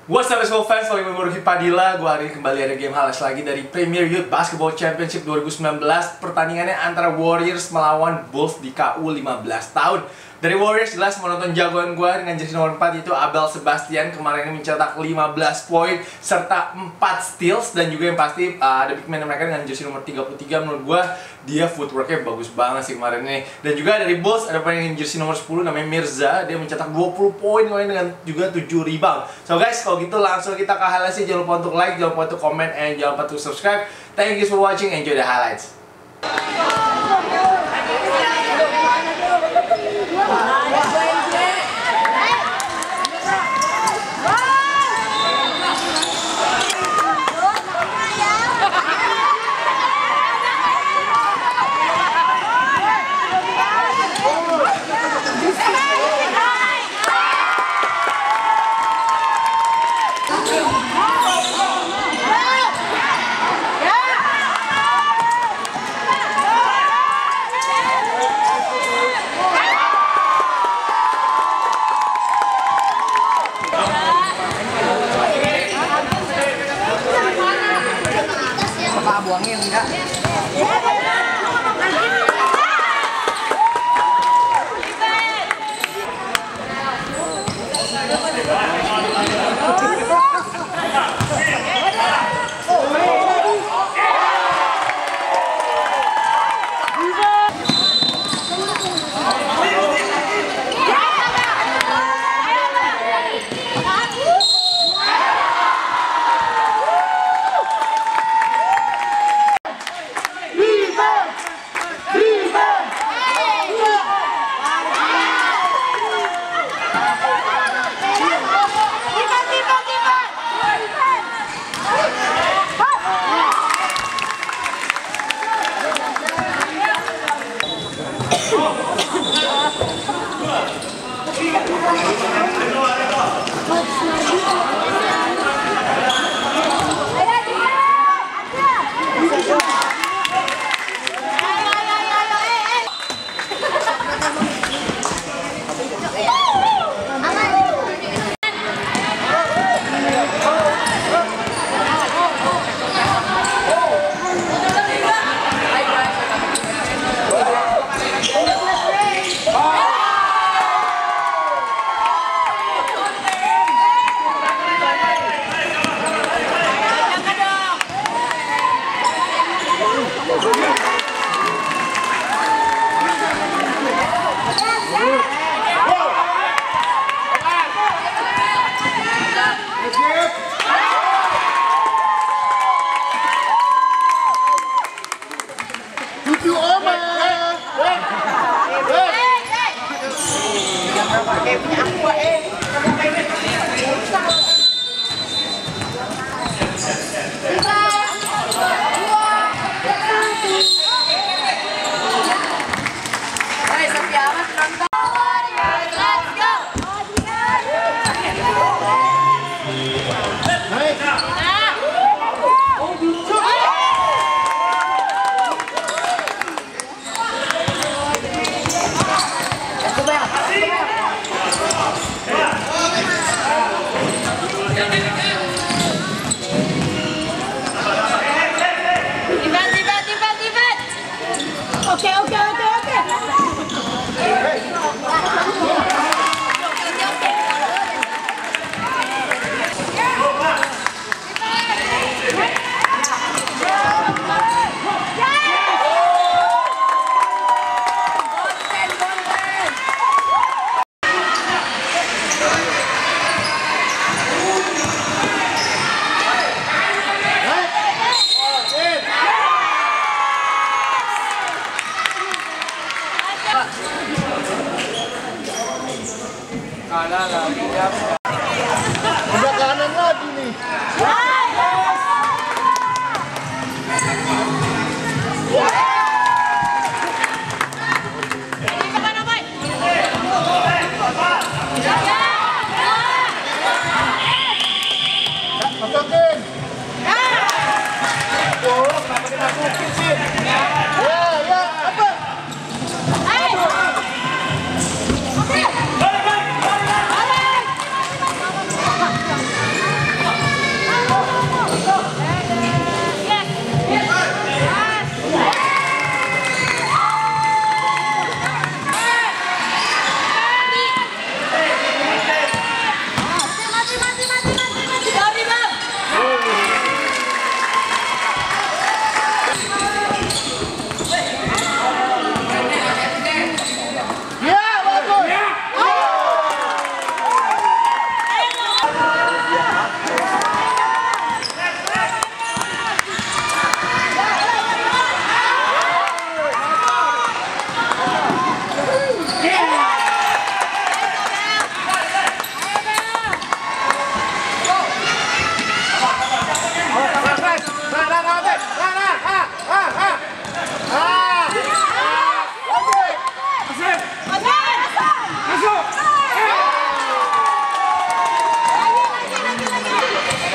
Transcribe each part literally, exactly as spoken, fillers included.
What's up basketball fans, balik lagi Rookie Padilla. Gue hari ini kembali ada game highlights lagi dari Premier Youth Basketball Championship dua ribu sembilan belas. Pertandingannya antara Warriors melawan Bulls di K U lima belas tahun. Dari Warriors jelas menonton jagoan gue dengan jersey nomor empat itu Abel Sebastian. Kemarin ini mencetak lima belas poin serta empat steals. Dan juga yang pasti uh, ada big man mereka dengan jersey nomor tiga puluh tiga. Menurut gue dia footworknya bagus banget sih kemarin ini. Dan juga dari Bulls ada pemain dengan jersey nomor sepuluh namanya Mirza. Dia mencetak dua puluh poin dengan juga tujuh rebound. So guys, kalau gitu langsung kita ke highlights. Jangan lupa untuk like, jangan lupa untuk comment, and jangan lupa untuk subscribe. Thank you for watching, enjoy the highlights. Buangin enggak? Viva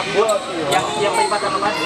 Yang yang lipat sama tadi.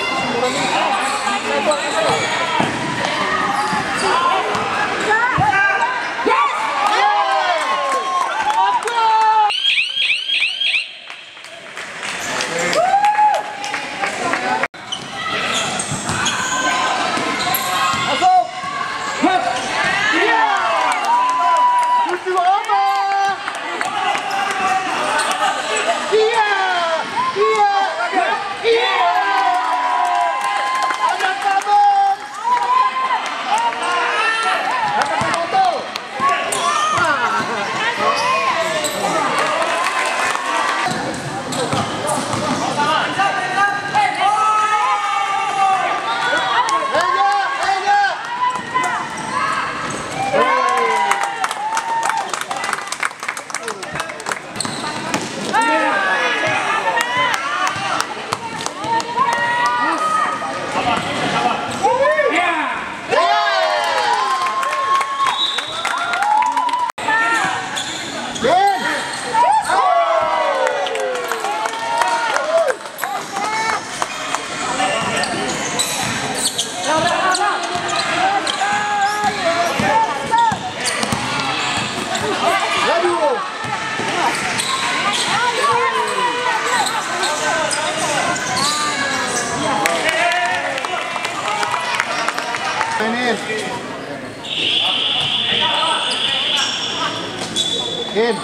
In.